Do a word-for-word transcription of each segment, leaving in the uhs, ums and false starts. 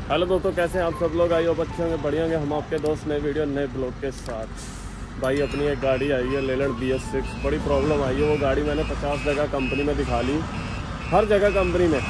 Hello दोस्तों, कैसे हैं आप सब लोग? आइए बच्चे होंगे, बढ़िया होंगे। हम आपके दोस्त नए वीडियो नए ब्लॉग के साथ। भाई अपनी एक गाड़ी आई है लेलैंड बी एस सिक्स। बड़ी प्रॉब्लम आई है। वो गाड़ी मैंने पचास जगह कंपनी में दिखा ली, हर जगह कंपनी में,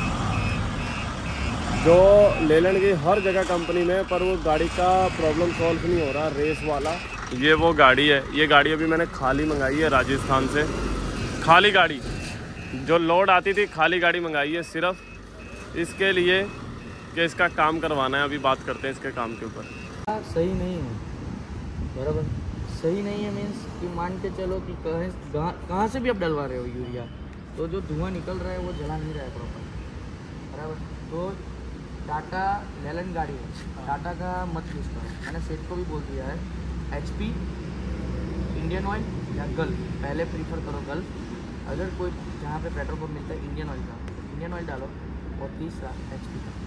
जो लेलैंड की हर जगह कंपनी में, पर वो गाड़ी का प्रॉब्लम सॉल्व नहीं हो रहा। रेस वाला ये वो गाड़ी है। ये गाड़ी अभी मैंने खाली मंगाई है राजस्थान से। खाली गाड़ी, जो लोड आती थी खाली गाड़ी मंगाई है सिर्फ इसके लिए कि इसका काम करवाना है। अभी बात करते हैं इसके काम के ऊपर। सही नहीं है, बराबर सही नहीं है। मीन्स कि मान के चलो कि कहीं कहाँ से भी आप डलवा रहे हो यूरिया, तो जो धुआं निकल रहा है वो जला नहीं रहा है प्रॉपर, बराबर। तो टाटा लेलैंड गाड़ी है, टाटा का मत यूज़ करो। मैंने सेठ को भी बोल दिया है, एच पी, इंडियन ऑयल या गल्फ, पहले प्रीफर करो गल्फ। अगर कोई जहाँ पे पेट्रोल पंप मिलता है इंडियन ऑयल का, इंडियन ऑयल डालो। और तीसरा एच पी का।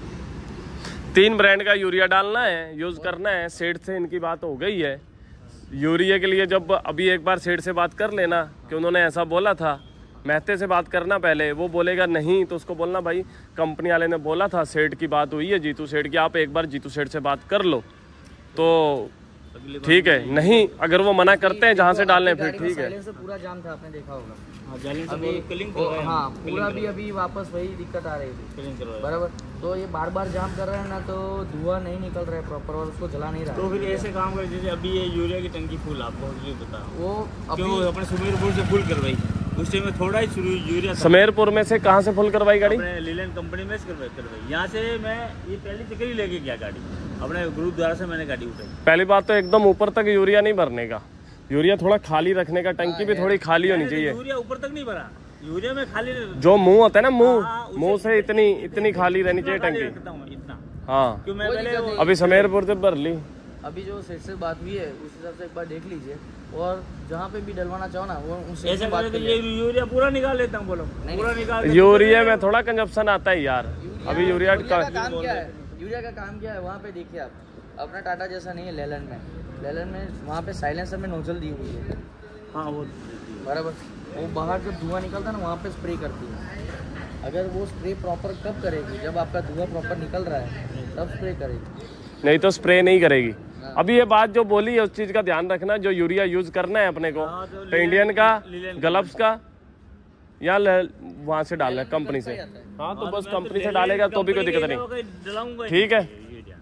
तीन ब्रांड का यूरिया डालना है, यूज़ करना है। सेठ से इनकी बात हो गई है यूरिया के लिए। जब अभी एक बार सेठ से बात कर लेना कि उन्होंने ऐसा बोला था। महते से बात करना पहले, वो बोलेगा नहीं तो उसको बोलना भाई कंपनी वाले ने बोला था, सेठ की बात हुई है जीतू सेठ की, आप एक बार जीतू सेठ से बात कर लो तो ठीक है। नहीं अगर वो मना करते हैं जहाँ से डालने फिर ठीक है। से पूरा जाम था, आपने देखा होगा। अभी हाँ पूरा भी अभी वापस वही दिक्कत आ रही थी, बराबर। तो ये बार बार जाम कर रहे हैं ना, तो धुआं नहीं निकल रहा है प्रॉपर और उसको जला नहीं रहा। तो फिर ऐसे काम कर, जैसे अभी ये यूरिया की टंकी फुल, आपको ये बता वो क्यों अपने सुमेरपुर से फुल करवाई, उस टाइम में थोड़ा ही शुरू यूरिया। समेरपुर में से कहाँ से फुल करवाई गाड़ी? लेलैंड कंपनी में करवाई करवाई यहाँ से मैं ये पहली चक्कर ही लेके गया गाड़ी, अपने गुरुद्वारा से मैंने गाड़ी उठाई। पहली बात तो एकदम ऊपर तक यूरिया नहीं भरने का, यूरिया थोड़ा खाली रखने का। टंकी भी थोड़ी खाली होनी चाहिए। यूरिया ऊपर तक नहीं भरा, यूरिया में खाली जो मुंह होता है ना, मुंह मुंह से इतनी इतनी खाली रहनी चाहिए टंकी। इतना हाँ, क्यों मैं पहले अभी समेरपुर से भर ली। अभी जो सेठ से बात हुई है उस हिसाब से एक बार देख लीजिए, और जहाँ पे भी डलवाना चाहो ना वो उनसे ऐसा बात कर। ये यूरिया पूरा निकाल लेता हूँ, बोलो पूरा निकाल। यूरिया में थोड़ा कंजप्शन आता है यार। अभी यूरिया का काम क्या है, यूरिया का काम क्या है वहाँ पे देखिए आप। अपना टाटा जैसा नहीं है लेलैंड में। लेलैंड में वहाँ पे साइलेंसर में नोजल दी हुई है। हाँ वो बराबर, वो बाहर जब धुआं निकलता है ना वहाँ पे स्प्रे करती है। अगर वो स्प्रे प्रॉपर कब करेगी, जब आपका धुआं प्रॉपर निकल रहा है तब स्प्रे करेगी, नहीं तो स्प्रे नहीं करेगी। अभी ये बात जो बोली है उस चीज का ध्यान रखना। जो यूरिया यूज करना है अपने को, तो इंडियन का, गल्फ्स का या वहाँ से डालना है कंपनी से। हाँ तो बस कंपनी से डालेगा तो भी कोई दिक्कत नहीं, ठीक है।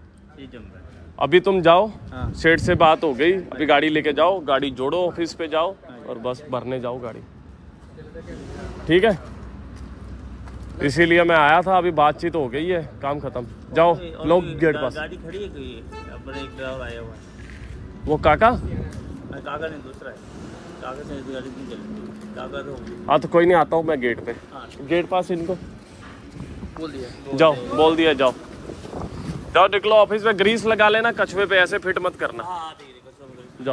अभी तुम जाओ, सेठ से बात हो गई, अभी गाड़ी लेके जाओ, गाड़ी जोड़ो, ऑफिस पे जाओ और बस भरने जाओ गाड़ी, ठीक है। इसीलिए मैं आया था। अभी बातचीत हो गई है, काम खत्म। जाओ लोग गेट पास। गाड़ी खड़ी है, कोई एक ड्राइवर आया हुआ है। वो काका काका नहीं, दूसरा है काका से गाड़ी नहीं चलती। काका तो हाँ तो कोई नहीं, आता हूँ मैं गेट पे। गेट पास इनको बोल दिया, जाओ बोल दिया, जाओ जाओ निकलो। ऑफिस में ग्रीस लगा लेना, कछुए पे ऐसे फिट मत करना। जाओ।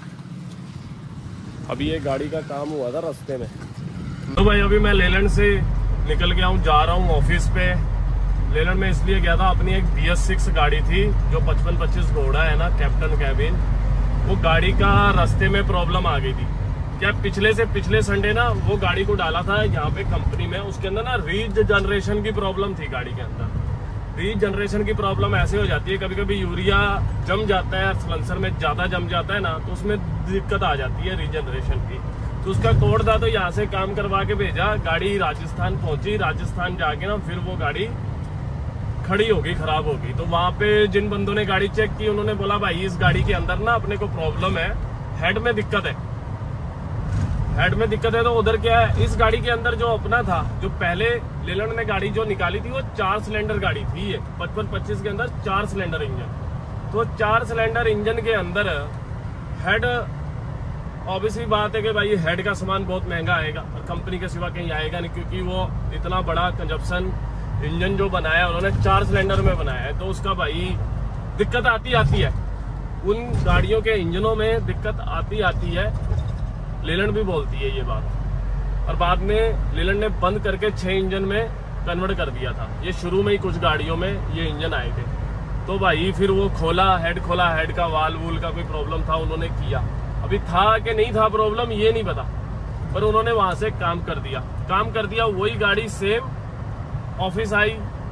अभी ये गाड़ी का काम हुआ था रास्ते में। तो भाई अभी मैं लेलैंड से निकल गया हूँ, जा रहा हूँ ऑफिस पे। लेलैंड में इसलिए गया था, अपनी एक बी एस सिक्स गाड़ी थी जो पचपन पच्चीस घोड़ा है ना, कैप्टन कैबिन। वो गाड़ी का रास्ते में प्रॉब्लम आ गई थी। क्या पिछले से पिछले संडे ना वो गाड़ी को डाला था यहाँ पे कंपनी में, उसके अंदर ना रीजनरेशन की प्रॉब्लम थी गाड़ी के अंदर। रीजनरेशन की प्रॉब्लम ऐसे हो जाती है, कभी कभी यूरिया जम जाता है, सलेंसर में ज्यादा जम जाता है ना, तो उसमें दिक्कत आ जाती है रीजनरेशन की। तो उसका कोड था, तो यहाँ से काम करवा के भेजा। गाड़ी राजस्थान पहुंची, राजस्थान जाके ना फिर वो गाड़ी खड़ी हो गई, खराब हो गई। तो वहाँ पे जिन बंदों ने गाड़ी चेक की, उन्होंने बोला भाई इस गाड़ी के अंदर ना अपने को प्रॉब्लम है, हेड में दिक्कत है, हेड में दिक्कत है। तो उधर क्या है, इस गाड़ी के अंदर जो अपना था, जो पहले लेलैंड ने गाड़ी जो निकाली थी वो चार सिलेंडर गाड़ी थी। ये पचपन पच्चीस के अंदर चार सिलेंडर इंजन। तो चार सिलेंडर इंजन के अंदर हेड, ऑब्वियसली बात है कि भाई हेड का सामान बहुत महंगा आएगा और कंपनी के सिवा कहीं आएगा नहीं, क्योंकि वो इतना बड़ा कंजप्शन इंजन जो बनाया उन्होंने चार सिलेंडर में बनाया है। तो उसका भाई दिक्कत आती आती है, उन गाड़ियों के इंजनों में दिक्कत आती आती है। लेलैंड भी बोलती है ये बात, और बाद में लेलैंड ने बंद करके छह इंजन में कन्वर्ट कर दिया था। ये शुरू में ही कुछ गाड़ियों में ये इंजन आए थे। तो भाई फिर वो खोला, हेड खोला, हेड का वाल वूल का कोई प्रॉब्लम था, उन्होंने किया। अभी था कि नहीं था प्रॉब्लम ये नहीं पता, पर उन्होंने वहां से काम कर दिया। काम कर दिया, वही गाड़ी सेम ऑफिस आई,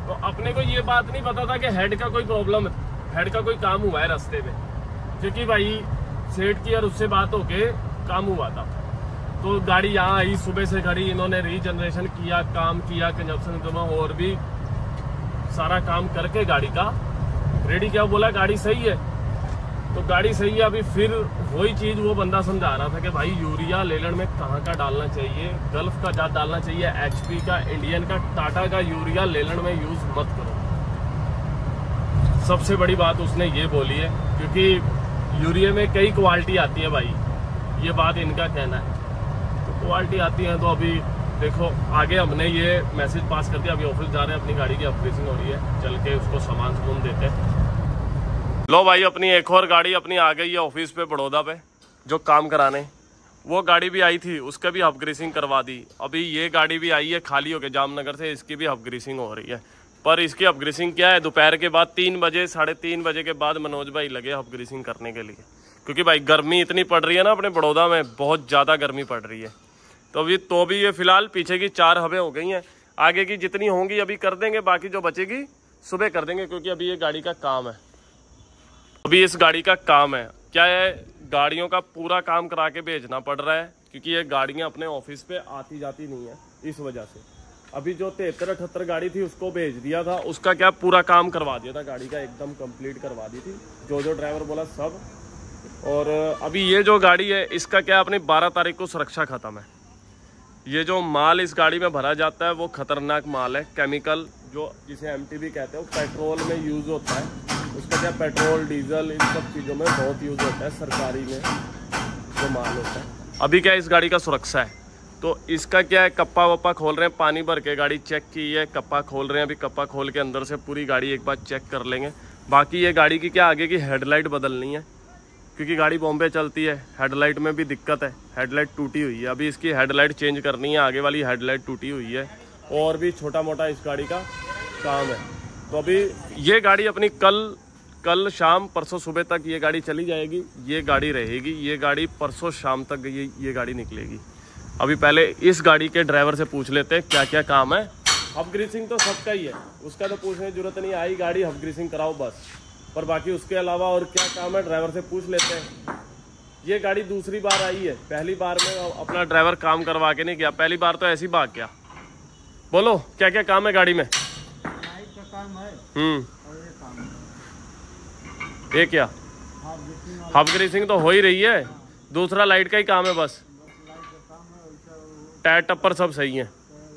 तो अपने को ये बात नहीं पता था कि हेड का कोई प्रॉब्लम है, हेड का कोई काम हुआ है रास्ते में, क्योंकि भाई सेठ की और उससे बात होके काम हुआ था। तो गाड़ी यहाँ आई, सुबह से खड़ी, इन्होंने रीजनरेशन किया, काम किया, कंजप्शन जमा और भी सारा काम करके गाड़ी का रेडी किया। बोला गाड़ी सही है, तो गाड़ी सही है। अभी फिर वही चीज वो बंदा समझा रहा था कि भाई यूरिया लेलैंड में कहाँ का डालना चाहिए, गल्फ का जात डालना चाहिए, एचपी का, इंडियन का, टाटा का यूरिया लेलैंड में यूज मत करो। सबसे बड़ी बात उसने ये बोली है, क्योंकि यूरिया में कई क्वालिटी आती है भाई, ये बात इनका कहना है। तो क्वालिटी आती है, तो अभी देखो आगे हमने ये मैसेज पास कर दिया। अभी ऑफिस जा रहे हैं, अपनी गाड़ी की अपग्रेडिंग हो रही है, चल के उसको सामान सुमान देते हैं। लो भाई, अपनी एक और गाड़ी अपनी आ गई है ऑफिस पे बड़ौदा पे, जो काम कराने। वो गाड़ी भी आई थी, उसका भी अपग्रेडिंग करवा दी। अभी ये गाड़ी भी आई है खाली होके जामनगर से, इसकी भी अपग्रेडिंग हो रही है। पर इसकी अपग्रेडिंग क्या है, दोपहर के बाद तीन बजे साढ़े तीन बजे के बाद मनोज भाई लगे अपग्रेडिंग करने के लिए, क्योंकि भाई गर्मी इतनी पड़ रही है ना अपने बड़ौदा में, बहुत ज़्यादा गर्मी पड़ रही है। तो अभी तो भी ये फिलहाल पीछे की चार हवें हो गई हैं, आगे की जितनी होंगी अभी कर देंगे, बाकी जो बचेगी सुबह कर देंगे, क्योंकि अभी ये गाड़ी का काम है। अभी इस गाड़ी का काम है क्या है, गाड़ियों का पूरा काम करा के भेजना पड़ रहा है, क्योंकि ये गाड़ियां अपने ऑफिस पे आती जाती नहीं है, इस वजह से। अभी जो तिहत्तर अठहत्तर गाड़ी थी उसको भेज दिया था, उसका क्या पूरा काम करवा दिया था, गाड़ी का एकदम कंप्लीट करवा दी थी, जो जो ड्राइवर बोला सब। और अभी ये जो गाड़ी है इसका क्या, अपनी बारह तारीख को सुरक्षा खत्म है। ये जो माल इस गाड़ी में भरा जाता है वो खतरनाक माल है, केमिकल, जो जिसे एम टी बी कहते हैं, वो पेट्रोल में यूज होता है। उसका क्या पेट्रोल, डीजल, इन सब चीज़ों में बहुत यूज होता है, सरकारी में जो माल होता है। अभी क्या इस गाड़ी का सुरक्षा है, तो इसका क्या है, कप्पा वप्पा खोल रहे हैं, पानी भर के गाड़ी चेक की है, कप्पा खोल रहे हैं। अभी कप्पा खोल के अंदर से पूरी गाड़ी एक बार चेक कर लेंगे। बाकी ये गाड़ी की क्या आगे की हेडलाइट बदलनी है, क्योंकि गाड़ी बॉम्बे चलती है, हेडलाइट में भी दिक्कत है, हेडलाइट टूटी हुई है। अभी इसकी हेडलाइट चेंज करनी है, आगे वाली हेडलाइट टूटी हुई है, और भी छोटा मोटा इस गाड़ी का काम है। तो अभी ये गाड़ी अपनी कल कल शाम परसों सुबह तक ये गाड़ी चली जाएगी, ये गाड़ी रहेगी, ये गाड़ी परसों शाम तक ये ये गाड़ी निकलेगी। अभी पहले इस गाड़ी के ड्राइवर से पूछ लेते हैं क्या क्या काम है। अपग्रेडिंग तो सबका ही है, उसका तो पूछने की जरूरत नहीं, आई गाड़ी अपग्रेडिंग कराओ बस। पर बाकी उसके अलावा और क्या काम है ड्राइवर से पूछ लेते हैं। ये गाड़ी दूसरी बार आई है, पहली बार में अपना ड्राइवर काम करवा के नहीं गया, पहली बार तो ऐसे ही भाग गया। बोलो क्या क्या काम है गाड़ी में? लाइट का काम है हम्म और ये काम है। ये क्या अपग्रेडिंग तो हो ही रही है, दूसरा लाइट का ही काम है बस, लाइट का काम है, वैसा टायर टप्पर सब सही है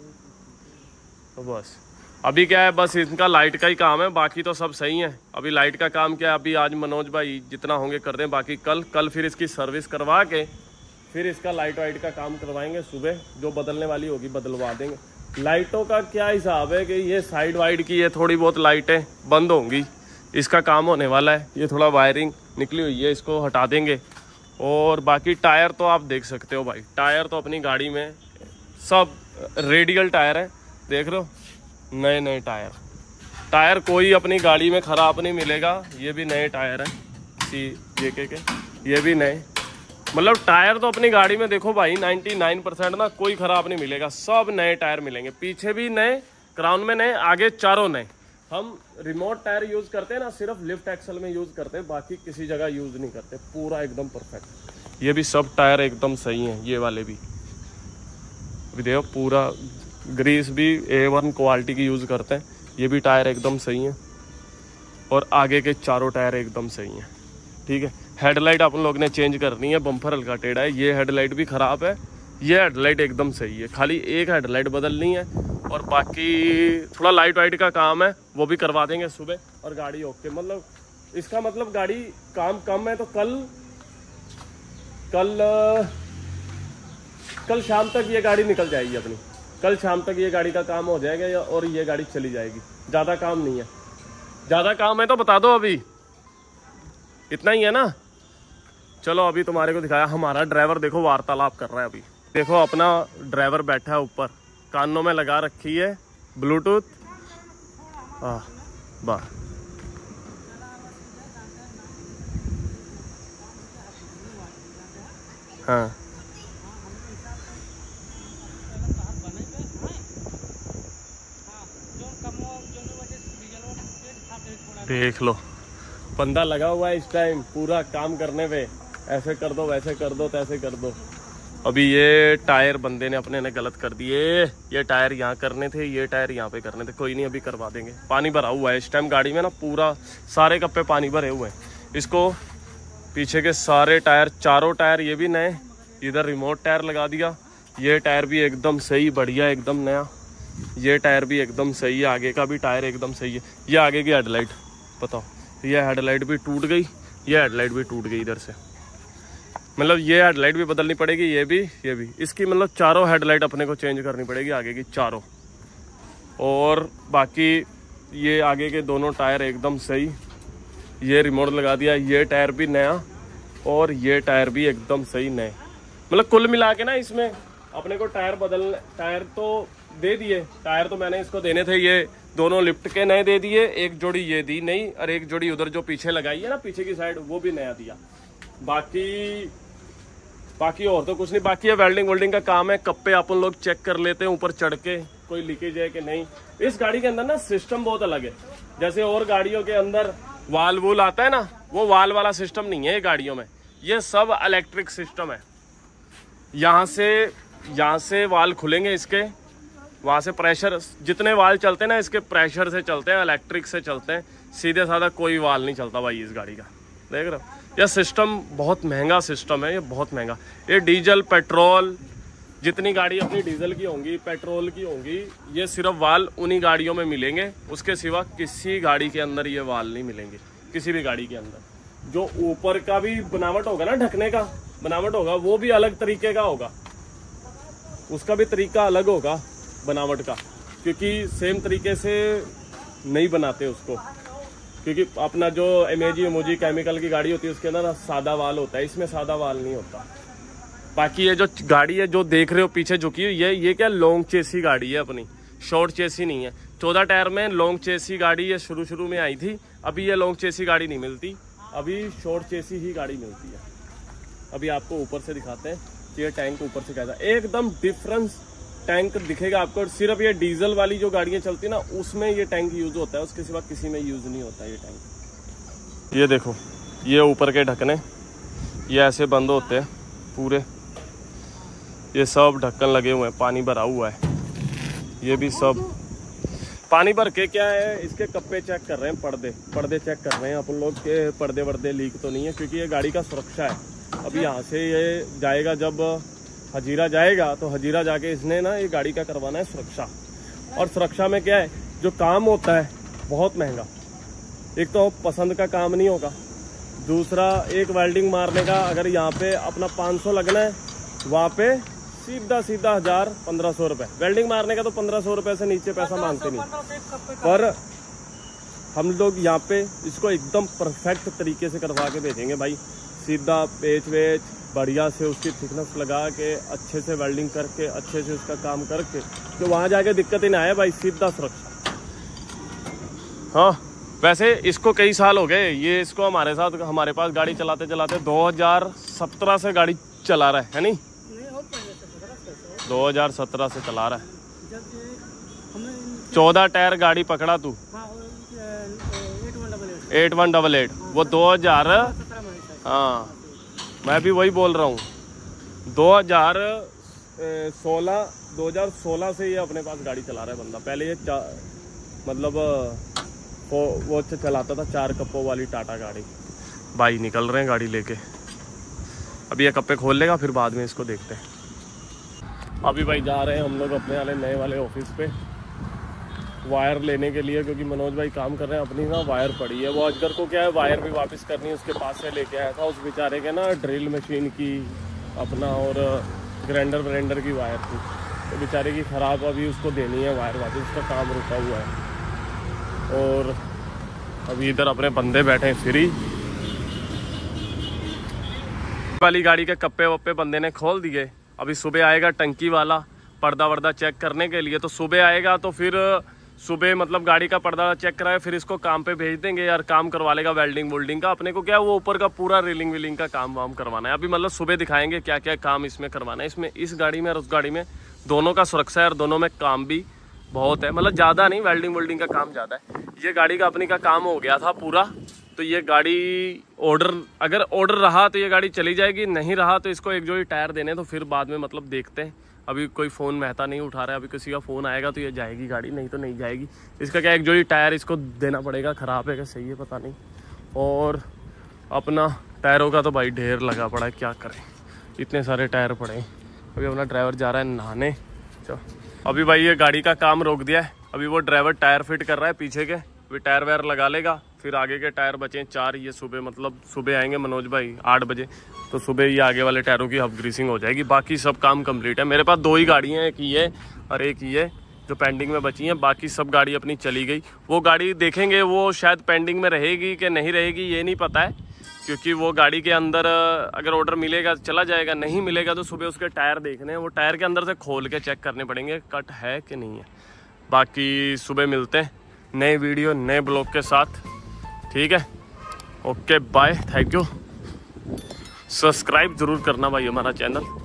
तो बस। अभी क्या है, बस इनका लाइट का ही काम है, बाकी तो सब सही है। अभी लाइट का काम क्या है, अभी आज मनोज भाई जितना होंगे कर दें, बाकी कल कल फिर इसकी सर्विस करवा के फिर इसका लाइट वाइट का काम करवाएंगे। सुबह जो बदलने वाली होगी बदलवा देंगे। लाइटों का क्या हिसाब है कि ये साइड वाइड की ये थोड़ी बहुत लाइटें बंद होंगी, इसका काम होने वाला है। ये थोड़ा वायरिंग निकली हुई है, इसको हटा देंगे। और बाकी टायर तो आप देख सकते हो भाई, टायर तो अपनी गाड़ी में सब रेडियल टायर है, देख रहे हो, नए नए टायर। टायर कोई अपनी गाड़ी में ख़राब नहीं मिलेगा, ये भी नए टायर हैं सी जेके के, ये भी नए। मतलब टायर तो अपनी गाड़ी में देखो भाई निन्यानवे परसेंट ना कोई ख़राब नहीं मिलेगा, सब नए टायर मिलेंगे। पीछे भी नए, क्राउन में नए, आगे चारों नए। हम रिमोट टायर यूज़ करते हैं ना, सिर्फ लिफ्ट एक्सल में यूज़ करते हैं, बाकी किसी जगह यूज़ नहीं करते, पूरा एकदम परफेक्ट। ये भी सब टायर एकदम सही हैं, ये वाले भी अभी देखो, पूरा ग्रीस भी ए वन क्वालिटी की यूज़ करते हैं। ये भी टायर एकदम सही हैं और आगे के चारों टायर एकदम सही हैं, ठीक है। हेडलाइट अपन लोग ने चेंज करनी है, बम्पर हल्का टेढ़ा है, ये हेडलाइट भी ख़राब है, ये हेडलाइट एकदम सही है, खाली एक हेडलाइट बदलनी है। और बाकी थोड़ा लाइट वाइट का काम है, वो भी करवा देंगे सुबह, और गाड़ी ओके। मतलब इसका मतलब गाड़ी काम कम है, तो कल कल कल शाम तक ये गाड़ी निकल जाएगी अपनी, कल शाम तक ये गाड़ी का काम हो जाएगा और ये गाड़ी चली जाएगी। ज़्यादा काम नहीं है, ज़्यादा काम है तो बता दो, अभी इतना ही है ना। चलो अभी तुम्हारे को दिखाया, हमारा ड्राइवर देखो वार्तालाप कर रहा है। अभी देखो अपना ड्राइवर बैठा है ऊपर, कानों में लगा रखी है ब्लूटूथ, हाँ बाहर। हाँ देख लो बंदा लगा हुआ है इस टाइम पूरा काम करने पे, ऐसे कर दो वैसे कर दो तैसे कर दो। अभी ये टायर बंदे ने अपने ने गलत कर दिए, ये टायर यहाँ करने थे, ये टायर यहाँ पे करने थे। कोई नहीं अभी करवा देंगे। पानी भरा हुआ है इस टाइम गाड़ी में ना, पूरा सारे कप्पे पानी भरे हुए हैं। इसको पीछे के सारे टायर, चारों टायर ये भी नए, इधर रिमोट टायर लगा दिया। ये टायर भी एकदम सही बढ़िया एकदम नया, ये टायर भी एकदम सही है, आगे का भी टायर एकदम सही है। ये आगे की हेडलाइट बताओ, ये हेडलाइट भी टूट गई, ये हेडलाइट भी टूट गई इधर से, मतलब ये हेडलाइट भी बदलनी पड़ेगी, ये भी ये भी इसकी मतलब चारों हेडलाइट अपने को चेंज करनी पड़ेगी आगे की चारों। और बाकी ये आगे के दोनों टायर एकदम सही, ये रिमोट लगा दिया, ये टायर भी नया और ये टायर भी एकदम सही नए। मतलब कुल मिला के ना इसमें अपने को टायर बदल टायर तो दे दिए, टायर तो मैंने इसको देने थे, ये दोनों लिफ्ट के नए दे दिए, एक जोड़ी ये दी नहीं और एक जोड़ी उधर जो पीछे लगाई है ना पीछे की साइड वो भी नया दिया। बाकी बाकी और तो कुछ नहीं। बाकी ये वेल्डिंग वेल्डिंग का काम है, कप्पे अपन लोग चेक कर लेते हैं ऊपर चढ़ के कोई लीकेज है कि नहीं। इस गाड़ी के अंदर ना सिस्टम बहुत अलग है, जैसे और गाड़ियों के अंदर वाल वूल आता है ना, वो वाल वाला सिस्टम नहीं है ये गाड़ियों में, ये सब इलेक्ट्रिक सिस्टम है। यहाँ से यहाँ से वाल खुलेंगे इसके, वहाँ से प्रेशर, जितने वाल चलते हैं ना इसके प्रेशर से चलते हैं, इलेक्ट्रिक से चलते हैं, सीधे साधा कोई वाल नहीं चलता भाई इस गाड़ी का। देख रहे हो यह सिस्टम बहुत महंगा सिस्टम है, ये बहुत महंगा। ये डीजल पेट्रोल जितनी गाड़ी अपनी डीजल की होंगी पेट्रोल की होंगी, ये सिर्फ वाल उन्हीं गाड़ियों में मिलेंगे, उसके सिवा किसी गाड़ी के अंदर ये वाल नहीं मिलेंगे। किसी भी गाड़ी के अंदर जो ऊपर का भी बनावट होगा ना, ढकने का बनावट होगा, वो भी अलग तरीके का होगा, उसका भी तरीका अलग होगा बनावट का, क्योंकि सेम तरीके से नहीं बनाते उसको। क्योंकि अपना जो एमएजी एमोजी केमिकल की गाड़ी होती है उसके अंदर सादा वाल होता है, इसमें सादा वाल नहीं होता। बाकी ये जो गाड़ी है जो देख रहे हो पीछे झुकी हुई है, ये क्या लॉन्ग चेसी गाड़ी है अपनी, शॉर्ट चेसी नहीं है। चौदह टायर में लॉन्ग चेसी गाड़ी ये शुरू शुरू में आई थी, अभी ये लॉन्ग चेसी गाड़ी नहीं मिलती, अभी शॉर्ट चेसी ही गाड़ी मिलती है। अभी आपको ऊपर से दिखाते हैं कि ये टैंक ऊपर से कैसा, एकदम डिफरेंस टैंक दिखेगा आपको। सिर्फ ये डीजल वाली जो गाड़ियां चलती है ना उसमें ये टैंक यूज होता है, उसके सिवा किसी में यूज नहीं होता ये टैंक। ये देखो ये ऊपर के ढक्कने ये ऐसे बंद होते हैं पूरे, ये सब ढक्कन लगे हुए हैं, पानी भरा हुआ है, ये भी सब पानी भर के क्या है इसके कप्पे चेक कर रहे हैं, पर्दे पर्दे चेक कर रहे हैं अपन लोग के पर्दे वर्दे लीक तो नहीं है, क्योंकि ये गाड़ी का सुरक्षा है। अभी यहाँ से ये जाएगा, जब हजीरा जाएगा तो हजीरा जाके इसने ना ये गाड़ी का करवाना है सुरक्षा। और सुरक्षा में क्या है जो काम होता है बहुत महंगा, एक तो पसंद का काम नहीं होगा, दूसरा एक वेल्डिंग मारने का अगर यहाँ पे अपना पाँच सौ लगना है, वहाँ पे सीधा सीधा हजार पंद्रह सौ रुपये वेल्डिंग मारने का, तो पंद्रह सौ रुपये से नीचे पैसा मांगते नहीं। पर हम लोग यहाँ पे इसको एकदम परफेक्ट तरीके से करवा के भेजेंगे भाई, सीधा पेच वेच बढ़िया से उसकी थिकनेस लगा के अच्छे से वेल्डिंग करके अच्छे से उसका काम करके, तो वहाँ जाके दिक्कत ही ना आए भाई, सीधा सुरक्षा। हाँ वैसे इसको कई साल हो गए, ये इसको हमारे साथ हमारे पास गाड़ी चलाते चलाते दो हज़ार सत्रह से गाड़ी चला रहा है, है नहीं? दो हज़ार सत्रह से चला रहा है। चौदह टायर गाड़ी पकड़ा तू, एट वन डबल एट वो दो हजार, हाँ मैं भी वही बोल रहा हूँ, दो हजार सोलह दो हजार सोलह से ये अपने पास गाड़ी चला रहा है बंदा। पहले ये मतलब वो वो चलाता था चार कप्पों वाली टाटा गाड़ी। भाई निकल रहे हैं गाड़ी लेके, अभी ये कप्पे खोल लेगा फिर बाद में इसको देखते हैं। अभी भाई जा रहे हैं हम लोग अपने वाले नए वाले ऑफिस पे वायर लेने के लिए, क्योंकि मनोज भाई काम कर रहे हैं, अपनी ना वायर पड़ी है, वो अजगर को क्या है वायर भी वापस करनी है, उसके पास से लेके आया था, उस बेचारे के ना ड्रिल मशीन की अपना और ग्राइंडर व्राइंडर की वायर थी, तो बेचारे की ख़राब, अभी उसको देनी है वायर वापस, उसका काम रुका हुआ है। और अभी इधर अपने बंदे बैठे हैं फ्री, वाली गाड़ी के कप्पे वप्पे बंदे ने खोल दिए। अभी सुबह आएगा टंकी वाला पर्दा वर्दा चेक करने के लिए, तो सुबह आएगा तो फिर सुबह मतलब गाड़ी का पर्दा चेक कराए, फिर इसको काम पे भेज देंगे यार, काम करवा लेगा वेल्डिंग वोल्डिंग का। अपने को क्या वो ऊपर का पूरा रीलिंग वीलिंग का काम वाम करवाना है। अभी मतलब सुबह दिखाएंगे क्या क्या काम इसमें करवाना है। इसमें इस गाड़ी में और उस गाड़ी में दोनों का सुरक्षा है और दोनों में काम भी बहुत है, मतलब ज़्यादा नहीं, वेल्डिंग वेल्डिंग का काम ज़्यादा है। ये गाड़ी का अपनी का काम हो गया था पूरा, तो ये गाड़ी ऑर्डर, अगर ऑर्डर रहा तो ये गाड़ी चली जाएगी, नहीं रहा तो इसको एक जोड़ी टायर देने, तो फिर बाद में मतलब देखते हैं। अभी कोई फ़ोन मेहता नहीं उठा रहा है, अभी किसी का फ़ोन आएगा तो ये जाएगी गाड़ी, नहीं तो नहीं जाएगी। इसका क्या एक जोड़ी टायर इसको देना पड़ेगा, ख़राब है क्या सही है पता नहीं। और अपना टायरों का तो भाई ढेर लगा पड़ा है, क्या करें, इतने सारे टायर पड़े हैं। अभी अपना ड्राइवर जा रहा है नहाने। चलो अभी भाई ये गाड़ी का काम रोक दिया है, अभी वो ड्राइवर टायर फिट कर रहा है पीछे के, अभी टायर वायर लगा लेगा, फिर आगे के टायर बचे चार, ये सुबह मतलब सुबह आएंगे मनोज भाई आठ बजे, तो सुबह ये आगे वाले टायरों की हब ग्रीसिंग हो जाएगी। बाकी सब काम कंप्लीट है। मेरे पास दो ही गाड़ियाँ हैं, एक ये और एक ये जो पेंडिंग में बची हैं, बाकी सब गाड़ी अपनी चली गई। वो गाड़ी देखेंगे वो शायद पेंडिंग में रहेगी कि नहीं रहेगी ये नहीं पता है, क्योंकि वो गाड़ी के अंदर अगर ऑर्डर मिलेगा चला जाएगा, नहीं मिलेगा तो सुबह उसके टायर देखने हैं, वो टायर के अंदर से खोल के चेक करने पड़ेंगे कट है कि नहीं है। बाकी सुबह मिलते हैं नए वीडियो नए ब्लॉग के साथ, ठीक है। Okay bye, thank you. Subscribe ज़रूर करना भाई हमारा चैनल।